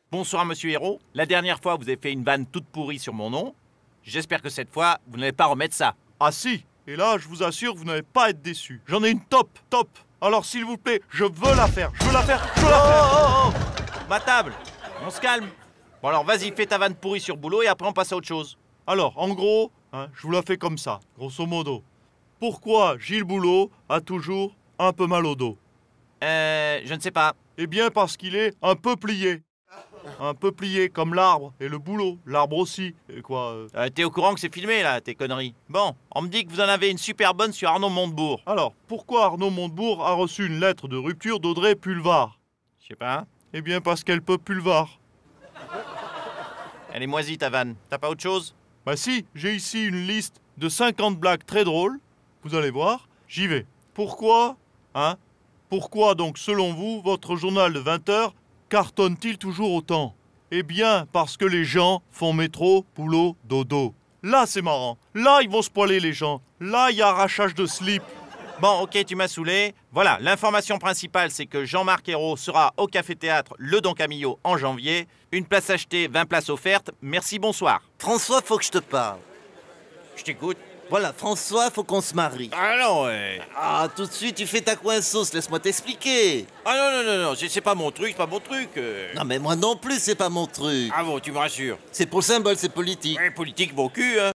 Bonsoir, monsieur Hérault. La dernière fois, vous avez fait une vanne toute pourrie sur mon nom. J'espère que cette fois, vous n'allez pas remettre ça. Ah si, et là, je vous assure, vous n'allez pas être déçus. J'en ai une top. Alors s'il vous plaît, je veux la faire. Oh Ma table. On se calme. Bon alors, vas-y, fais ta vanne pourrie sur Boulot et après on passe à autre chose. Alors, en gros, je vous la fais comme ça, grosso modo. Pourquoi Gilles Boulot a toujours un peu mal au dos? Je ne sais pas. Eh bien parce qu'il est un peu plié. Un peu plié, comme l'arbre et le boulot. L'arbre aussi. Et quoi T'es au courant que c'est filmé, là, tes conneries? Bon, on me dit que vous en avez une super bonne sur Arnaud Montebourg. Alors, pourquoi Arnaud Montebourg a reçu une lettre de rupture d'Audrey Pulvar? Je sais pas. Eh bien parce qu'elle peut Pulvar. Elle est moisie, ta vanne. T'as pas autre chose? Bah si, j'ai ici une liste de 50 blagues très drôles. Vous allez voir, j'y vais. Pourquoi Pourquoi donc, selon vous, votre journal de 20h cartonne-t-il toujours autant? Eh bien, parce que les gens font métro, boulot, dodo. Là, c'est marrant. Là, ils vont se poiler, les gens. Là, il y a arrachage de slip. Bon, ok, tu m'as saoulé. Voilà, l'information principale, c'est que Jean-Marc Ayrault sera au Café-Théâtre Le Don Camillo en janvier. Une place achetée, 20 places offertes. Merci, bonsoir. François, faut que je te parle. Je t'écoute. Voilà, François, faut qu'on se marie. Ah non, ouais. Ah, tout de suite, tu fais ta coinceuse, laisse-moi t'expliquer. Ah non, c'est pas mon truc, c'est pas mon truc. Non, mais moi non plus, c'est pas mon truc. Ah bon, tu me rassures. C'est pour le symbole, c'est politique. Ouais, politique, bon cul, hein.